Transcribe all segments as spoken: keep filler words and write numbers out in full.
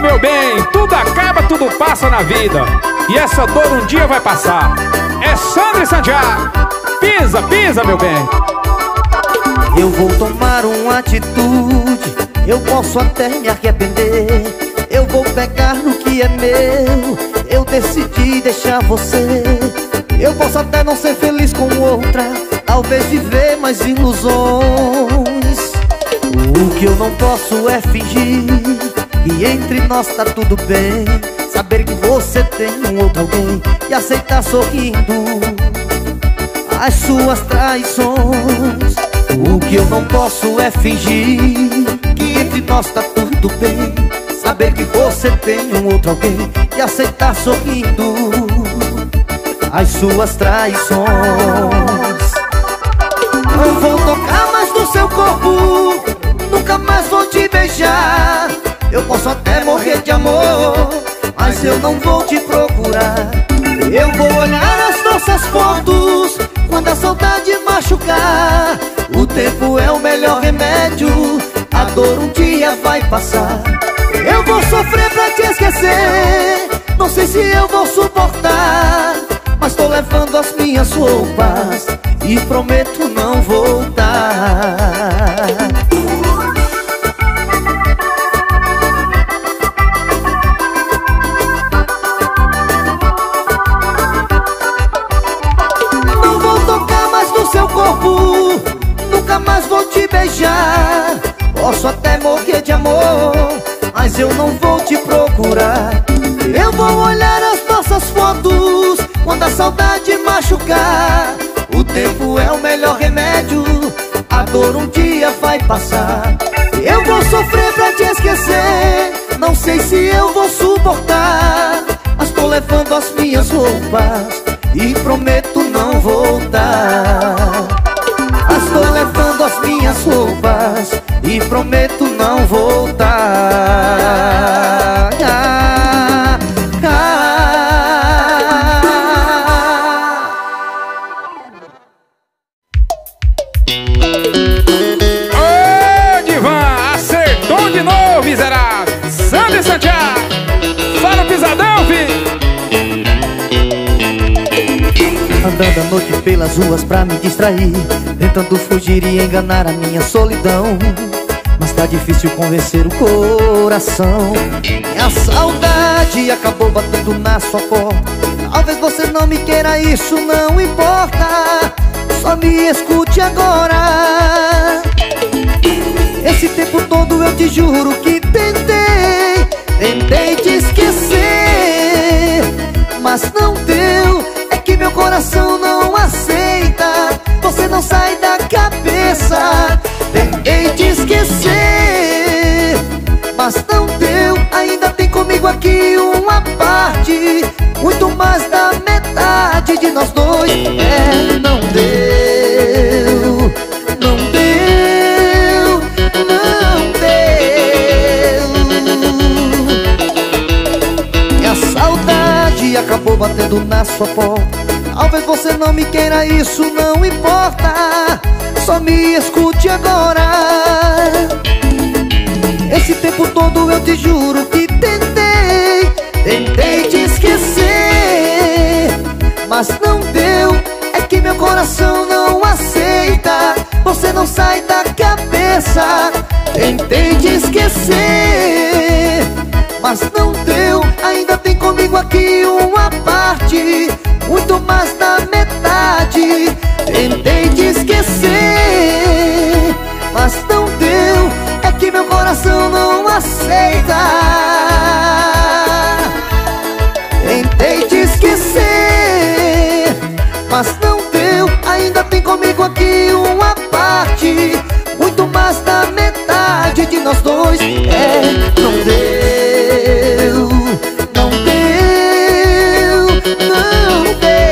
meu bem, tudo acaba, tudo passa na vida, e essa dor um dia vai passar. É Sandro e Santiago. Pisa, pisa, meu bem. Eu vou tomar uma atitude, eu posso até me arrepender. Eu vou pegar no que é meu, eu decidi deixar você. Eu posso até não ser feliz com outra, talvez viver mais ilusões. O que eu não posso é fingir que entre nós tá tudo bem, saber que você tem um outro alguém e aceitar sorrindo as suas traições. O que eu não posso é fingir que entre nós tá tudo bem, saber que você tem um outro alguém e aceitar sorrindo as suas traições. Não vou tocar mais no seu corpo, nunca mais vou te beijar. Eu posso até morrer de amor, mas eu não vou te procurar. Eu vou olhar as nossas fotos quando a saudade machucar. O tempo é o melhor remédio, a dor um dia vai passar. Eu vou sofrer pra te esquecer, não sei se eu vou suportar, mas tô levando as minhas roupas e prometo não voltar. Não vou tocar mais no seu corpo, nunca mais vou te beijar. Posso até morrer de amor, mas eu não vou te procurar. Eu vou olhar as nossas fotos quando a saudade machucar. O tempo é o melhor remédio, a dor um dia vai passar. Eu vou sofrer pra te esquecer, não sei se eu vou suportar, mas tô levando as minhas roupas e prometo não voltar. Mas tô levando as minhas roupas e prometo não voltar. Ah, ah. Ô, Divan, acertou de novo, miserável. Sandro e Santiago. Fala, pisadão, filho. Andando à noite pelas ruas pra me distrair, tentando fugir e enganar a minha solidão, mas tá difícil convencer o coração. Minha saudade acabou batendo na sua porta. Talvez você não me queira, isso não importa, só me escute agora. Esse tempo todo eu te juro que tentei, tentei te esquecer, mas não deu. É que meu coração não aceita, você não sai da cabeça. Tentei te esquecer, mas não deu. Ainda tem comigo aqui uma parte, muito mais da metade de nós dois. É, não deu, não deu, não deu. Minha saudade acabou batendo na sua porta. Talvez você não me queira, isso não importa, só me escute agora. Esse tempo todo eu te juro que tentei, tentei te esquecer, mas não deu. É que meu coração não aceita, você não sai da cabeça. Tentei te esquecer, mas não deu. Ainda tem comigo aqui uma parte, muito mais da metade. Tentei te esquecer, mas não deu. É que meu coração não aceita. Tentei te esquecer, mas não deu. Ainda tem comigo aqui uma parte, muito mais da metade de nós dois. É, não deu, não deu, não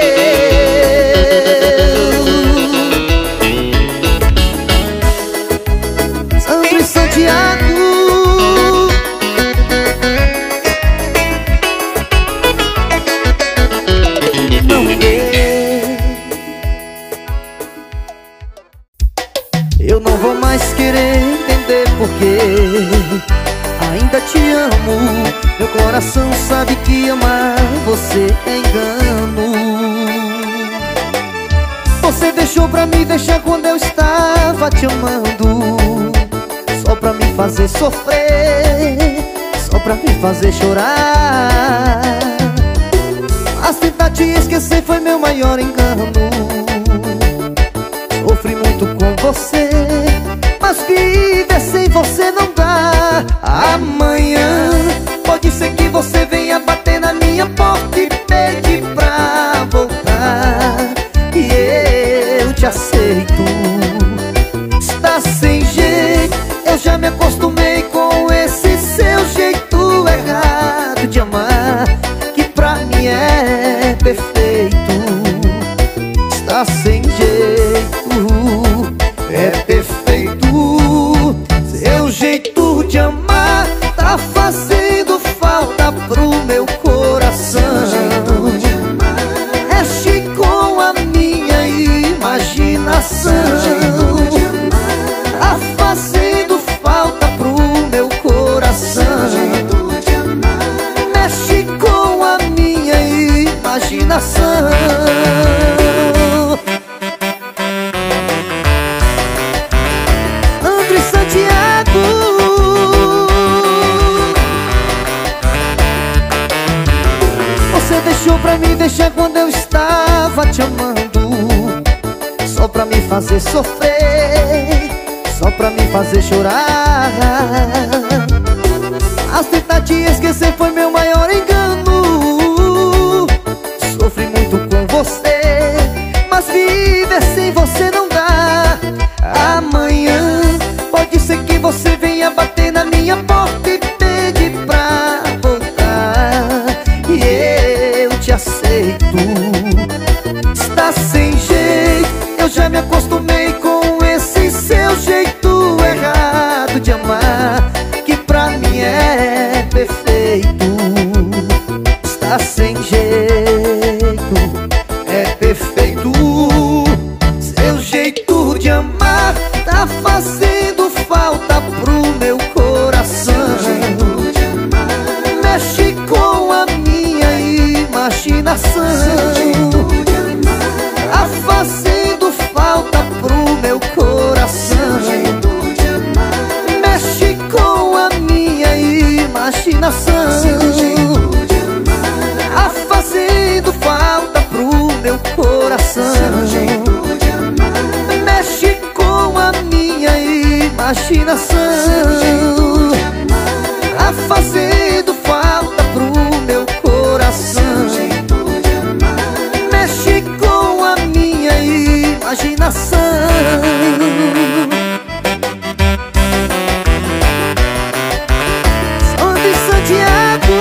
deu. Sandro e Santiago. Não deu. Eu não vou mais querer entender porque ainda te amo. Meu coração sabe que amar você é engano. Você deixou pra me deixar quando eu estava te amando, só pra me fazer sofrer, só pra me fazer chorar. Mas tentar te esquecer foi meu maior engano. Sofri muito com você, mas viver sem você não dá. Amanhã pode ser que você venha bater na minha porta e pedir pra voltar, e eu te aceito. Está sem jeito, eu já me acostumei com esse seu jeito errado de amar, que pra mim é perfeito. Está sem jeito, é perfeito. Seu jeito de amar tá fazendo falta pro meu coração. Mexe com a minha imaginação. Tá fazendo falta pro meu coração. Mexe com a minha imaginação. André Santiago. Você deixou pra me deixar quando eu estava te amando, só pra me fazer sofrer, só pra me fazer chorar. Mas tentar te esquecer foi meu maior engano. Sofri muito com você, mas viver sem você não dá. Amanhã pode ser que você venha bater na minha porta e pedir pra voltar, e eu te aceito. Está sem jeito, eu já me acostumei com esse seu jeito errado de amar, que pra mim é perfeito. Está sem jeito, é perfeito. Seu jeito de amar tá fazendo falta pro meu coração. Mexe com a minha imaginação. Tá fazendo falta pro meu coração. Mexe com a minha imaginação. Tá fazendo falta pro meu coração. Mexe com a minha imaginação. Tá fazendo falta pro meu coração. Mexe com a minha imaginação. André Santiago.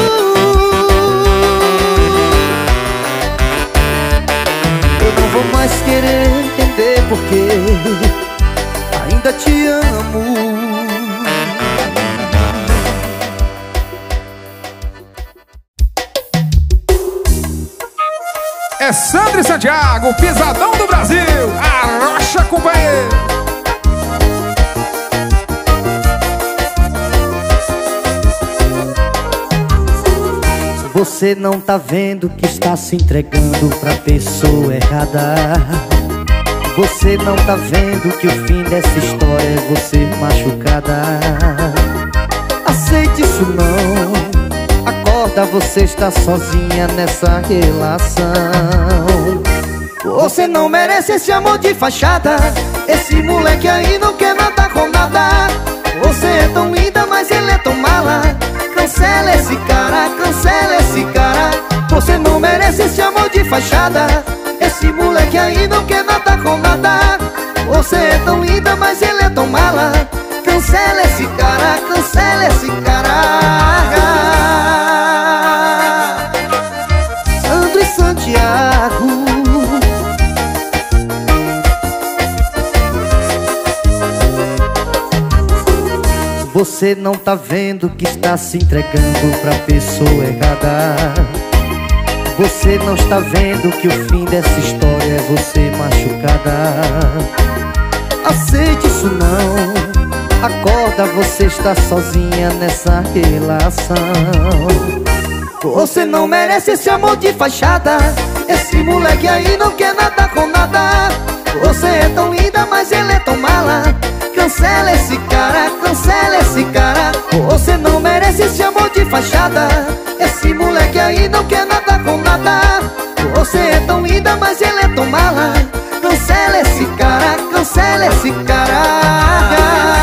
Eu não vou mais querer entender porque ainda te amo. É Sandro e Santiago, o pisadão do Brasil, arrocha, companheiro. Você não tá vendo que está se entregando pra pessoa errada. Você não tá vendo que o fim dessa história é você machucada. Aceite isso não. Acorda, você está sozinha nessa relação. Você não merece esse amor de fachada. Esse moleque aí não quer nada com nada. Você é tão linda, mas ele é tão mala. Cancela esse cara, cancela esse cara. Você não merece esse amor de fachada. Esse moleque aí não quer nada com nada. Você é tão linda, mas ele é tão mala. Cancela esse cara, cancela esse cara. Sandro e Santiago. Você não tá vendo que está se entregando pra pessoa errada. Você não está vendo que o fim dessa história é você machucada. Aceite isso não. Acorda, você está sozinha nessa relação. Você não merece esse amor de fachada. Esse moleque aí não quer nada com nada. Você é tão linda, mas ele é tão mala. Cancela esse cara, cancela esse cara. Você não merece esse amor de fachada. Esse moleque aí não quer nada com nada. Você é tão linda, mas ele é tão mala. Cancela esse cara, cancela esse cara.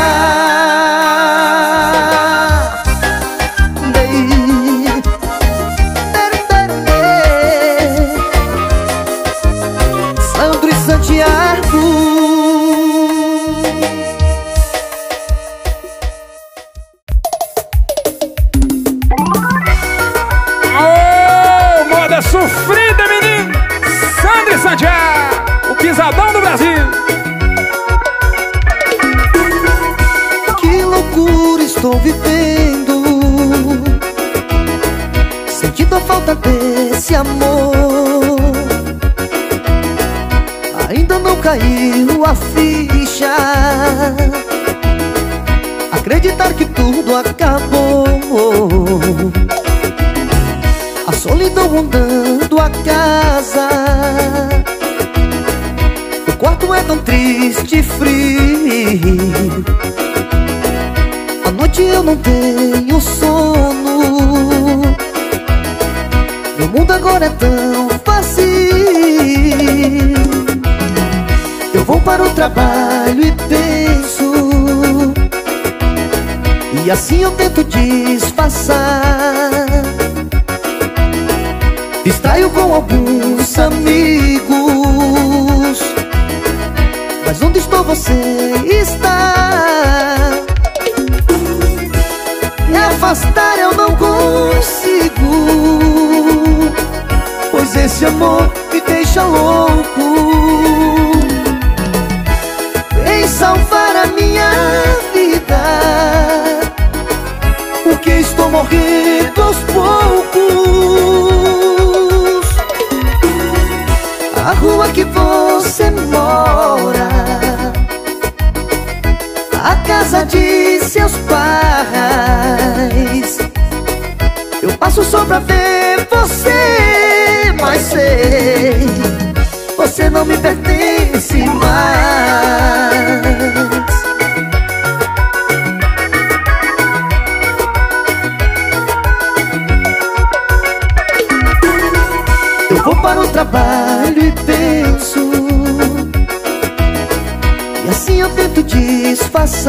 Sandro e Santiago. Oh, moda sofrida, menino! Sandro e Santiago, o pisadão do Brasil. Que loucura estou vivendo, sentindo a falta desse amor. Ainda não caiu a ficha, acreditar que tudo acabou. A solidão rondando a casa, o quarto é tão triste e frio. À noite eu não tenho sono, meu mundo agora é tão vazio. Eu vou para o trabalho e penso, e assim eu tento disfarçar. Distraio com alguns amigos, mas onde estou você está. Me afastar eu não consigo, pois esse amor me deixa louco. Vem salvar a minha vida, porque estou morrendo aos poucos. A rua que você mora, a casa de seus pais, eu passo só pra ver você, mas sei, você não me pertence mais. Eu vou para o trabalho e penso, e assim eu tento disfarçar.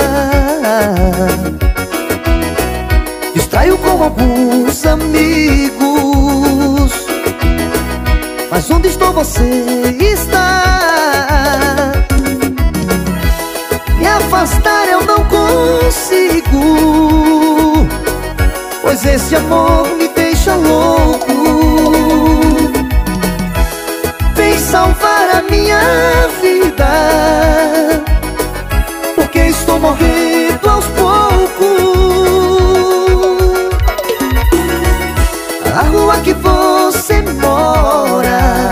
Distraio com alguns amigos, mas onde estou você está. Me afastar eu não consigo, pois esse amor me deixa louco. Vem salvar a minha vida, porque estou morrendo aos poucos. A rua que você mora,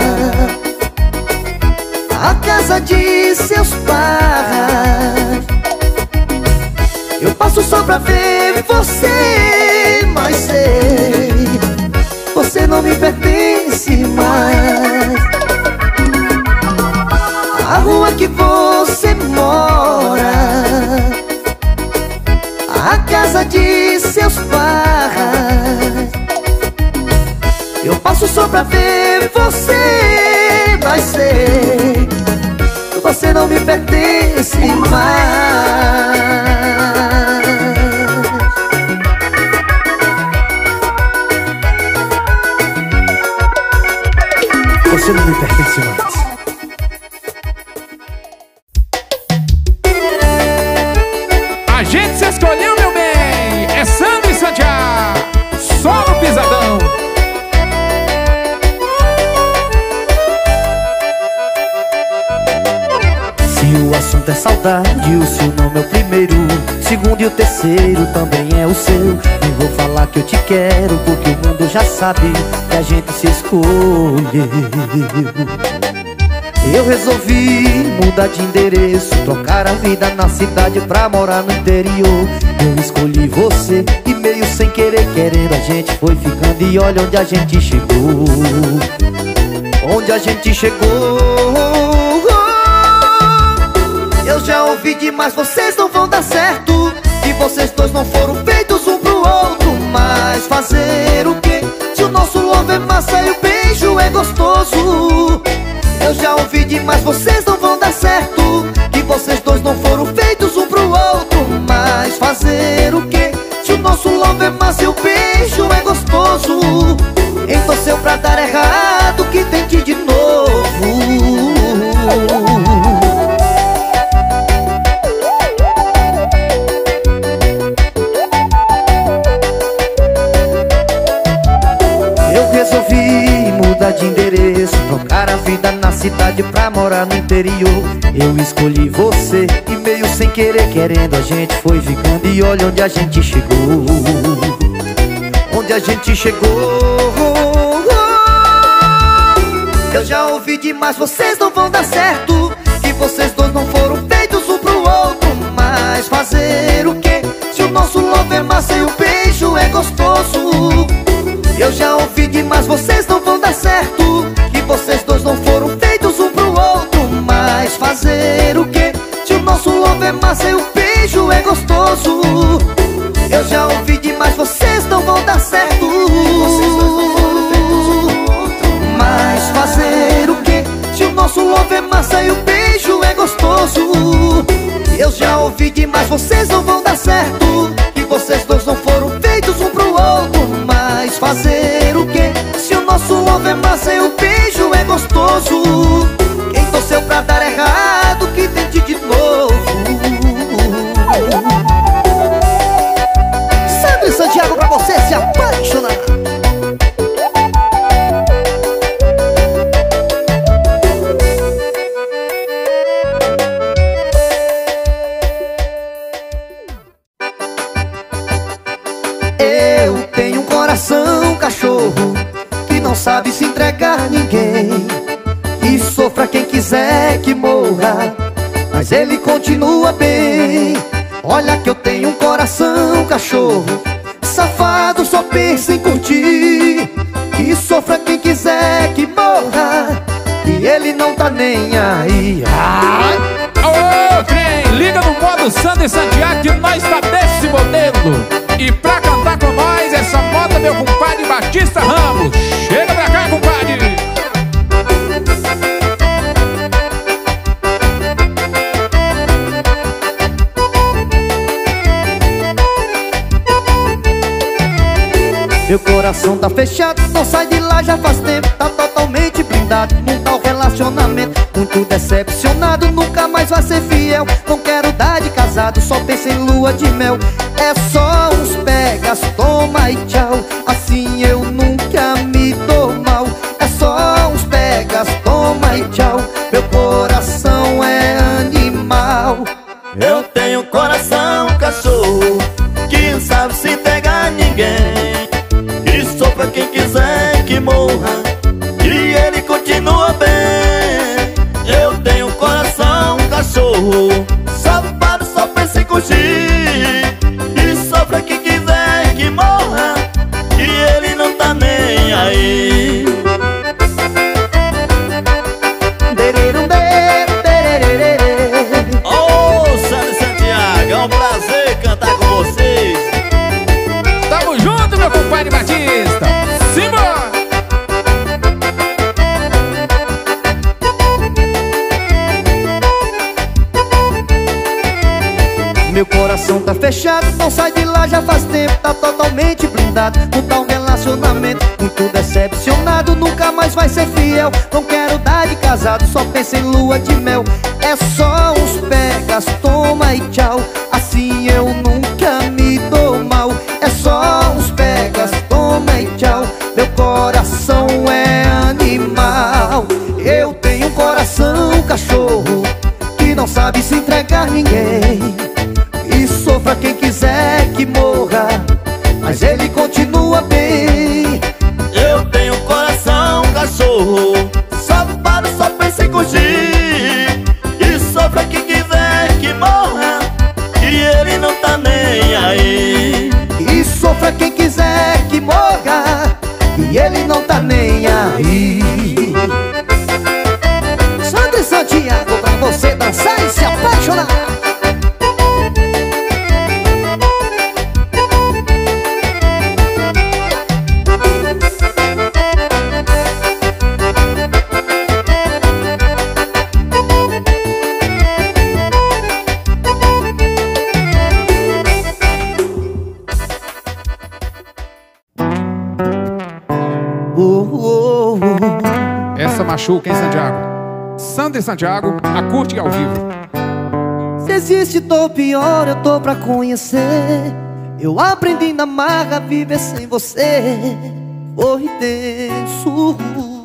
a casa de seus pais, eu passo só pra ver você, mas sei, você não me pertence mais. A rua que você mora, a casa de seus pais, eu passo só pra ver você, mas sei, você não me pertence mais. Você não me pertence mais. A gente se escolheu, meu bem. É Sandro e Santiago, só no pisadão. Se o assunto é saudade, o seu nome é o primeiro, segundo e o terceiro também é o seu. Nem vou falar que eu te quero, porque o mundo já sabe que a gente se escolheu. Eu resolvi mudar de endereço, trocar a vida na cidade pra morar no interior. Eu escolhi você e meio sem querer, querendo, a gente foi ficando. E olha onde a gente chegou, onde a gente chegou. Eu já ouvi demais, vocês não vão dar certo, e vocês dois não foram feitos um pro outro. Mas fazer o quê? Se o nosso love é massa e o beijo é gostoso. Eu já ouvi demais, vocês não vão dar certo, que vocês dois não foram feitos um pro outro. Mas fazer o quê? Se o nosso love é massa e o beijo é gostoso. Então seu pra dar errado, que tente de novo. Eu resolvi mudar de endereço, trocar a vida na cidade pra morar no interior. Eu escolhi você e meio sem querer, querendo, a gente foi ficando. E olha onde a gente chegou, onde a gente chegou. Eu já ouvi demais, vocês não vão dar certo, que vocês dois não foram feitos um pro outro. Mas fazer o quê? Se o nosso love é massa e o beijo é gostoso. Eu já ouvi demais, vocês não vão dar certo, que vocês dois não foram feitos um pro outro. Mas fazer o quê? Se o nosso love é massa e o beijo é gostoso. Eu já ouvi demais, vocês não vão dar certo. Mas fazer o quê? Se o nosso love é massa e o beijo é gostoso. Eu já ouvi demais, vocês não vão dar certo, que vocês dois não foram feitos um pro outro. Mas fazer o quê? Se o nosso love é massa e o beijo é gostoso. Quem torceu pra dar errado, que tente de novo. Sandro e Santiago, pra você se apaixonar. Eu tenho um coração cachorro, que não sabe se entregar a ninguém, e sofra quem quiser que morra, mas ele continua bem. Olha que eu tenho um coração cachorro, safado, só pensa em curtir, e sofra quem quiser que morra, e ele não tá nem aí. Ai. Ô, trem, liga no modo Sandro e Santiago, que nós tá desse modelo. E pra cantar com nós, essa moda, meu compadre Batista Ramos. Chega pra cá, compadre. Meu coração tá fechado, não sai de lá já faz tempo. Tá totalmente blindado num tal relacionamento, muito decepcionado, nunca mais vai ser fiel. Não quero dar de casado, só penso em lua de mel. É só uns pegas, toma e tchau, assim eu nunca me dou mal. É só uns pegas, toma e tchau, meu coração é animal. Eu tenho um coração cachorro, que não sabe se entregar a ninguém, e sofra quem quiser que morra, e ele continua bem. Eu tenho um coração cachorro, safado, só pensa em curtir, e sofra quem quiser que morra, e ele não tá nem aí. Ô, Sandro e Santiago, é um prazer cantar com vocês. Tamo junto, meu compadre Batista. Simbora! Meu coração tá fechado, não sai de lá já faz tempo. Tá totalmente blindado num tal relacionamento, muito decepcionado, nunca mais vai ser fiel. Não quero dar de casado, só penso em lua de mel. É só uns pegas, toma e tchau, assim eu nunca me dou mal. É só uns pegas, toma e tchau, meu coração é animal. Eu tenho um coração cachorro, que não sabe se entregar a ninguém, e sofra quem quiser que morra, mas ele continua bem. Eu tenho um coração cachorro, safado, só pensa em curtir, distrair. Sandra e Santiago, pra você dançar e se apaixonar. Essa machuca, hein, Santiago? Sandra e Santiago, acústica ao vivo. Se existe dor pior, eu tô pra conhecer. Eu aprendi na marra a viver sem você. Foi tenso,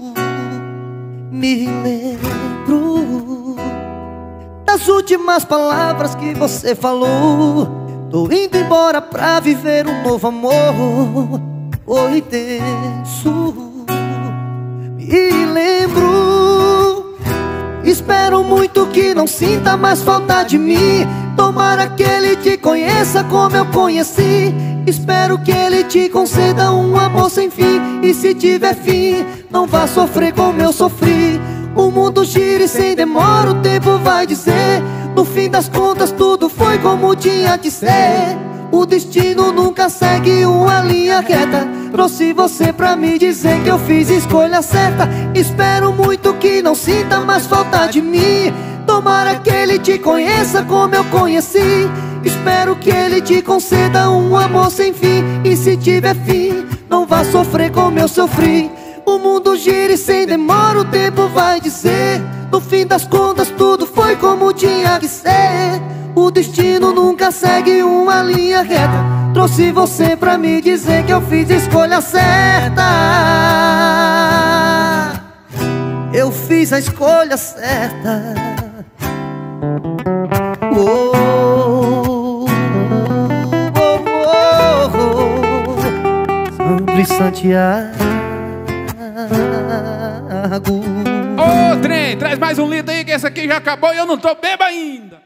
me lembro das últimas palavras que você falou. Tô indo embora pra viver um novo amor. Foi tenso, me lembro. Espero muito que não sinta mais falta de mim. Tomara que ele te conheça como eu conheci. Espero que ele te conceda um amor sem fim. E se tiver fim, não vá sofrer como eu sofri. O mundo gira e sem demora o tempo vai dizer. No fim das contas tudo foi como tinha de ser. O destino nunca segue uma linha reta. Trouxe você pra me dizer que eu fiz escolha certa. Espero muito que não sinta mais falta de mim. Tomara que ele te conheça como eu conheci. Espero que ele te conceda um amor sem fim. E se tiver fim, não vá sofrer como eu sofri. O mundo gira e sem demora o tempo vai dizer. No fim das contas tudo foi como tinha que ser. O destino nunca segue uma linha reta. Trouxe você pra me dizer que eu fiz escolha certa. Eu fiz a escolha certa. Oh, oh, oh, oh. Sandra e Santiago. Ô, trem, traz mais um litro aí que esse aqui já acabou e eu não tô bebo ainda.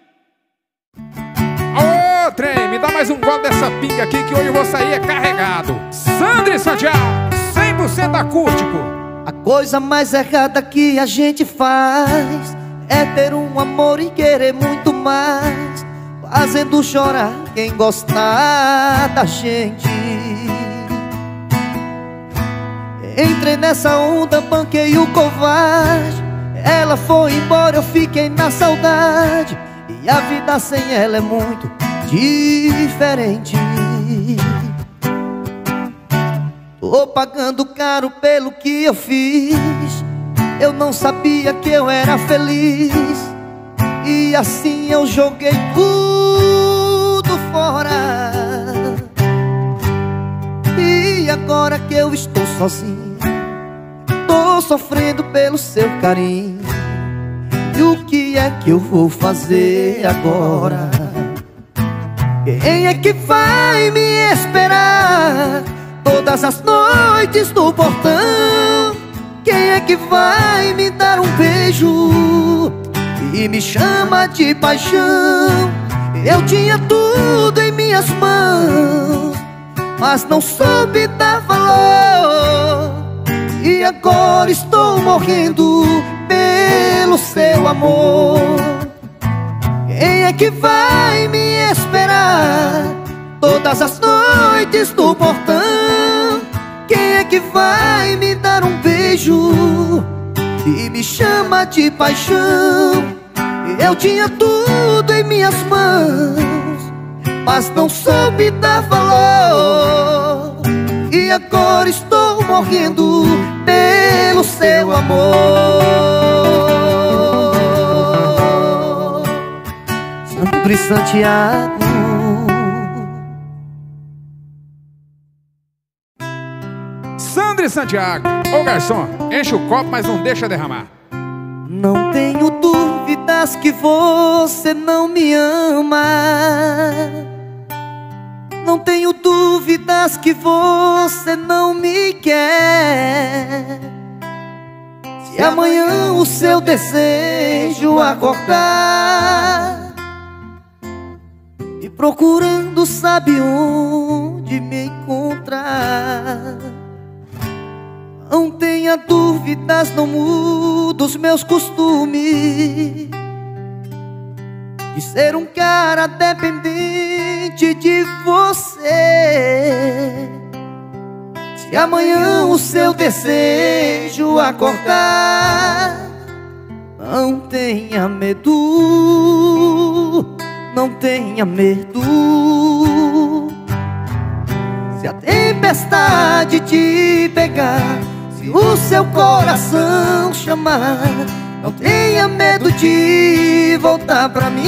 Ô, trem, me dá mais um gole dessa pinga aqui que hoje eu vou sair é carregado. Sandra e Santiago, cem por cento acústico. A coisa mais errada que a gente faz é ter um amor e querer muito mais, fazendo chorar quem gostar da gente. Entrei nessa onda, banquei o covarde. Ela foi embora, eu fiquei na saudade. E a vida sem ela é muito diferente. Tô pagando caro pelo que eu fiz. Eu não sabia que eu era feliz. E assim eu joguei tudo fora. E agora que eu estou sozinho, tô sofrendo pelo seu carinho. E o que é que eu vou fazer agora? Quem é que vai me esperar todas as noites no portão? Quem é que vai me dar um beijo e me chama de paixão? Eu tinha tudo em minhas mãos, mas não soube dar valor. E agora estou morrendo pelo seu amor. Quem é que vai me esperar todas as noites no portão? Quem é que vai me dar um beijo e me chama de paixão? Eu tinha tudo em minhas mãos, mas não soube dar valor. E agora estou morrendo pelo seu amor. Sandra e Santiago. Sandra e Santiago. Ô garçom, enche o copo, mas não deixa derramar. Não tenho dúvidas que você não me ama. Não tenho dúvidas que você não me quer. Se amanhã o seu desejo acordar e procurando sabe onde me encontrar, Não tenha dúvidas, não mudo os meus costumes de ser um cara dependente de você. Se amanhã o seu desejo acordar, não tenha medo, não tenha medo. Se a tempestade te pegar, se o seu coração chamar, não tenha medo de voltar pra mim.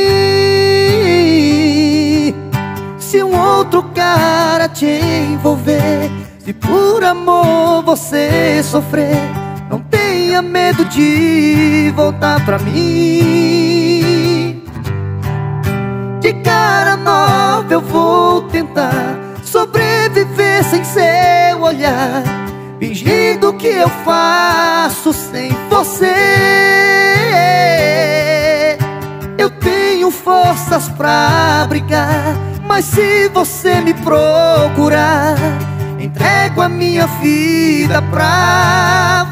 Se um outro cara te envolver, se por amor você sofrer, não tenha medo de voltar pra mim. De cara nova eu vou tentar sobreviver sem seu olhar, fingindo que eu faço sem você. Eu tenho forças pra brigar, mas se você me procurar, entrego a minha vida pra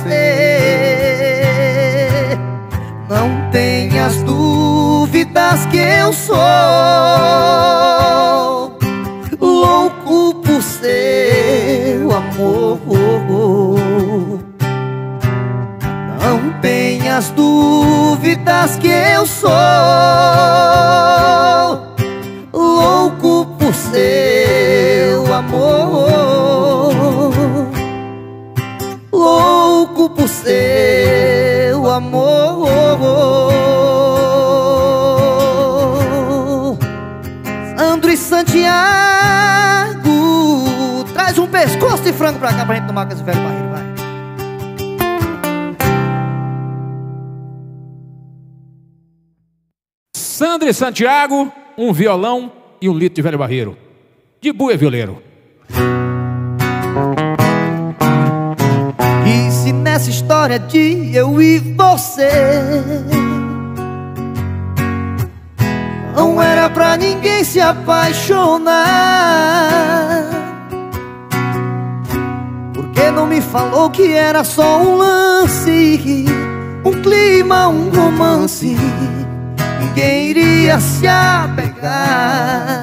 você. Não tenhas dúvidas que eu sou louco por seu amor. Não tenhas dúvidas que eu sou louco por seu amor, louco por seu amor. Sandro e Santiago, traz um pescoço de frango pra cá pra gente tomar com esse velho barreiro, vai. Sandro e Santiago, um violão e um litro de velho barreiro. De buia violeiro. E se nessa história de eu e você não era pra ninguém se apaixonar, por que não me falou que era só um lance, um clima, um romance, ninguém iria se apegar?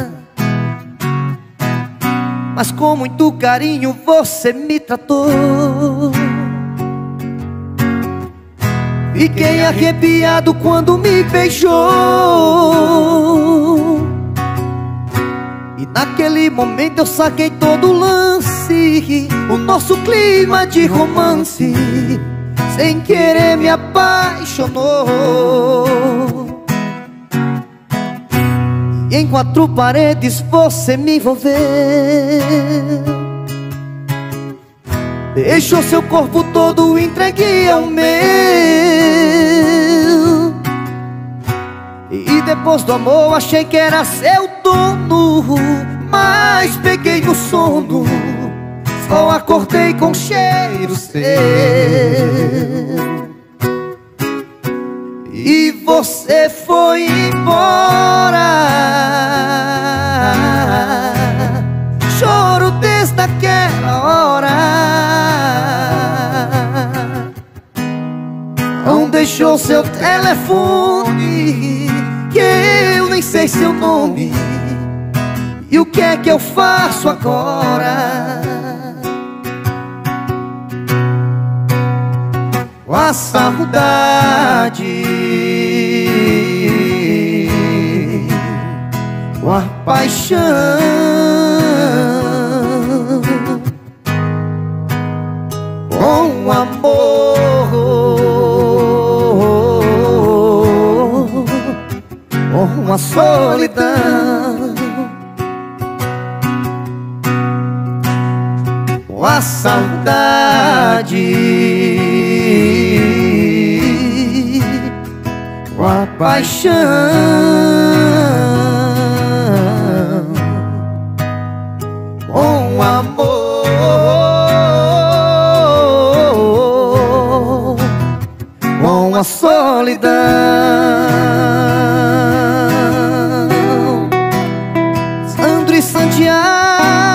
Mas com muito carinho você me tratou. Fiquei arrepiado quando me beijou, e naquele momento eu saquei todo o lance, o nosso clima de romance, sem querer me apaixonou. E em quatro paredes você me envolveu, deixou seu corpo todo entregue ao meu. E depois do amor achei que era seu dono, mas peguei no sono, só acordei com cheiro seu. E você foi embora, choro desde aquela hora. Não deixou seu telefone, que eu nem sei seu nome. E o que é que eu faço agora? Com a saudade, com a paixão, com o amor, com a solidão, com a saudade, com a paixão, com o amor, com a solidão. Sandro e Santiago,